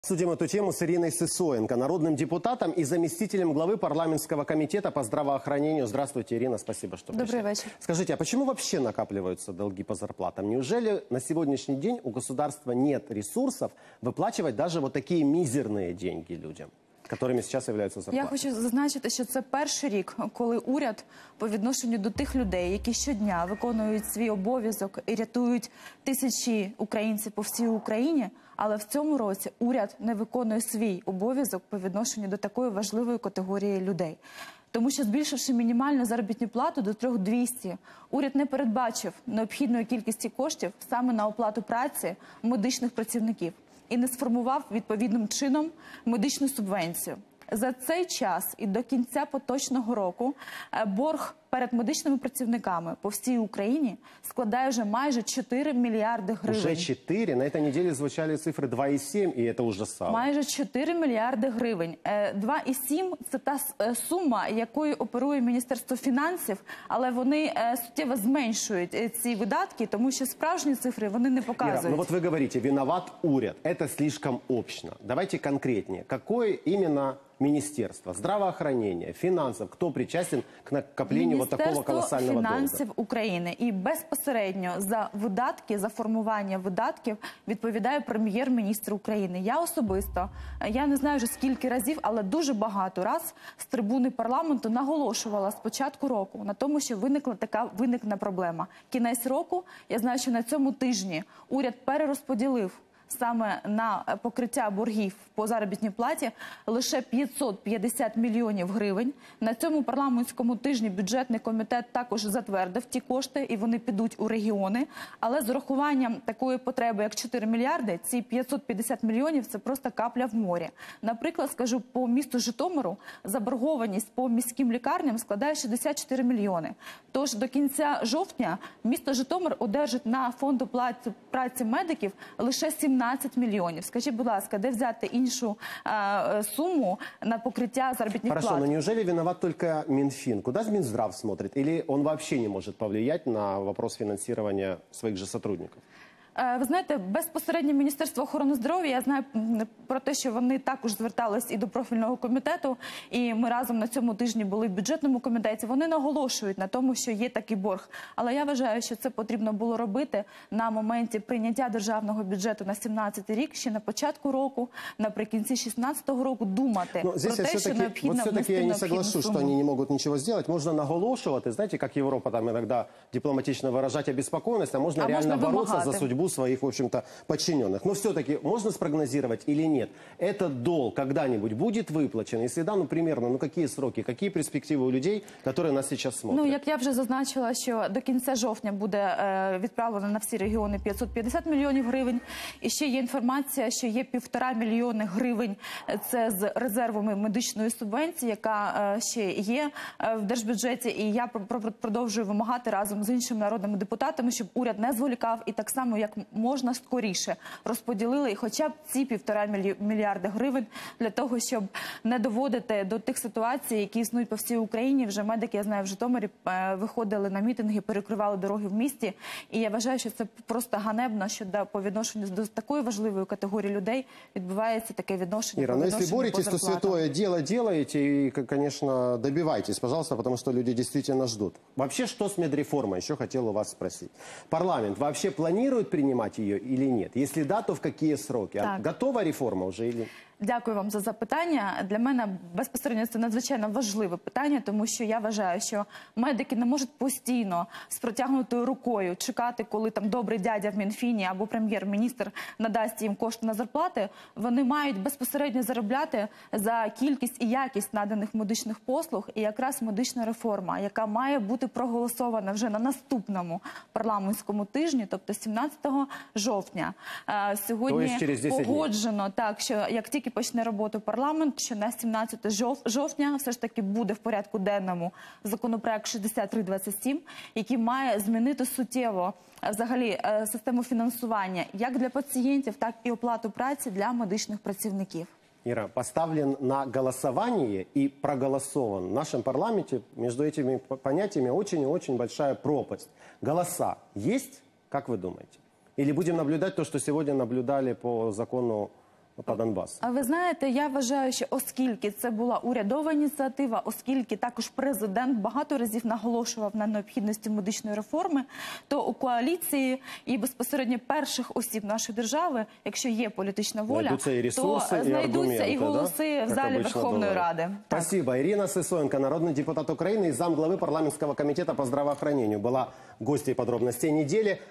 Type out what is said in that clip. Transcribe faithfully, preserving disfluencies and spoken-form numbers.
Обсудим эту тему с Ириной Сысоенко, народным депутатом и заместителем главы парламентского комитета по здравоохранению. Здравствуйте, Ирина, спасибо, что пришли. Добрый вечер. Скажите, а почему вообще накапливаются долги по зарплатам? Неужели на сегодняшний день у государства нет ресурсов выплачивать даже вот такие мизерные деньги людям, которыми сейчас являются зарплати? Я хочу зазначити, що це перший рік, коли уряд по відношенню до тих людей, які щодня виконують свій обов'язок і рятують тисячі українців по всій Україні, але в цьому році уряд не виконує свій обов'язок по відношенню до такої важливої категорії людей. Тому що, збільшивши мінімальну заробітну плату до трьох тисяч двохсот, уряд не передбачив необхідної кількості коштів саме на оплату праці медичних працівників і не сформував відповідним чином медичну субвенцію. За цей час і до кінця поточного року борг перед медичними працівниками по всій Україні складає вже майже чотири мільярди гривень. Уже чотири? На этой неделе звучали цифри два і сім, і це ужасало. Майже чотири мільярди гривень. два і сім – це та сума, якою оперує Міністерство фінансів, але вони суттєво зменшують ці видатки, тому що справжні цифри вони не показують. Ира, ну вот вы говорите, виноват уряд. Это слишком общно. Давайте конкретнее. Какое именно министерство здравоохранения, финансов, кто причастен к накоплению вот такого колоссального долга? Міністерство фінансів України. І безпосередньо за видатки, за формування видатків відповідає прем'єр-міністр України. Я особисто, я не знаю вже скільки разів, але дуже багато раз з трибуни парламенту наголошувала з початку року на тому, що виникла така виникна проблема. Кінець року, я знаю, що на цьому тижні уряд перерозподілив саме на покриття боргів по заробітній платі лише п'ятсот п'ятдесят мільйонів гривень. На цьому парламентському тижні бюджетний комітет також затвердив ті кошти, і вони підуть у регіони. Але з урахуванням такої потреби, як чотири мільярди, ці п'ятсот п'ятдесят мільйонів – це просто капля в морі. Наприклад, скажу, по місту Житомиру заборгованість по міським лікарням складає шістдесят чотири мільйони. Тож до кінця жовтня місто Житомир одержить на фонду праці медиків лише сімнадцять мільйонів. Скажіть, будь ласка, де взяти іншу а, суму на покриття заробітних плат? Хорошо, но неужели виноват только Минфин? Куда Минздрав смотрит? Или он вообще не может повлиять на вопрос финансирования своих же сотрудников? Ви знаєте, безпосередньо Міністерство охорони здоров'я, я знаю про те, що вони також звертались і до профільного комітету, і ми разом на цьому тижні були в бюджетному комітеті. Вони наголошують на тому, що є такий борг. Але я вважаю, що це потрібно було робити на моменті прийняття державного бюджету на сімнадцятий рік, ще на початку року, наприкінці шістнадцятого року думати Но про здесь те, що необхідно вот все-таки я не соглашусь, сумму. что они не могут ничего сделать. Можно наголошувати, знаете, как Европа там иногда дипломатично выражать обеспокоенность, а можно а реально можно бороться вымогать за судьбу своих, в общем-то, подчиненных. Но все-таки можно спрогнозировать или нет? Этот долг когда-нибудь будет выплачен? Если да, ну примерно, ну какие сроки, какие перспективы у людей, которые нас сейчас смотрят? Ну, як я вже зазначила, що до кінця жовтня буде е, відправлено на всі регіони п'ятсот п'ятдесят мільйонів гривень. І ще є інформація, що є півтора мільйони гривень, це з резервами медичної субвенції, яка е, ще є е, в держбюджеті. І я продовжую вимагати разом з іншими народними депутатами, щоб уряд не зволікав і так само, як можна скоріше розподілили хоча б ці півтора мільярди гривень для того, щоб не доводити до тих ситуацій, які існують по всій Україні. Вже медики, я знаю, в Житомирі виходили на мітинги, перекривали дороги в місті. І я вважаю, що це просто ганебно, що по відношенню до такої важливої категорії людей відбувається таке відношення. Ира, но если боретесь, то святое дело делаете и, конечно, добивайтесь, пожалуйста, потому что люди действительно ждут. Вообще, что с медреформой? Еще хотел у вас спросить. Парламент вообще планирует принимать ее или нет? Если да, то в какие сроки? А готова реформа уже или... Дякую вам за запитання. Для мене безпосередньо це надзвичайно важливе питання, тому що я вважаю, що медики не можуть постійно з протягнутою рукою чекати, коли там добрий дядя в Мінфіні або прем'єр-міністр надасть їм кошти на зарплати. Вони мають безпосередньо заробляти за кількість і якість наданих медичних послуг. І якраз медична реформа, яка має бути проголосована вже на наступному парламентському тижні, тобто сімнадцятого жовтня. Сьогодні погоджено так, що як тільки почне роботу парламент, що на сімнадцяте жовтня все ж таки буде в порядку денному законопроект шістдесят три двадцять сім, який має змінити суттєво взагалі систему фінансування як для пацієнтів, так і оплату праці для медичних працівників. Ира, поставлен на голосование и проголосован. В нашем парламенте между этими понятиями очень и очень большая пропасть. Голоса есть, как вы думаете? Или будем наблюдать то, что сегодня наблюдали по закону по Донбасу. А ви знаєте, я вважаю, що оскільки це була урядова ініціатива, оскільки також президент багато разів наголошував на необхідності медичної реформи, то у коаліції і безпосередньо перших осіб нашої держави, якщо є політична воля, знайдуться і ресурси, то і знайдуться і аргументи, голоси да? в залі Как Верховної обычно Ради. бывает. Спасибо. Ирина Сысоенко, народный депутат Украины и замглавы парламентского комитета по здравоохранению, была гостьей подробностей недели.